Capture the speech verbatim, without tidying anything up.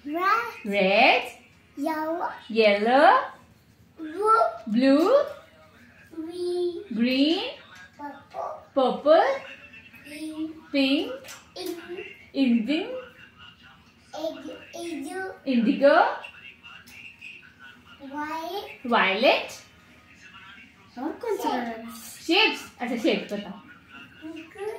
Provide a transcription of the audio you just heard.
red, red, yellow, yellow, blue, blue, green, green, purple, purple, pink, pink, ink, indigo, egg, egg, indigo, white, violet. और कौन सा colour है? Shapes. अच्छा shapes बताओ. pink,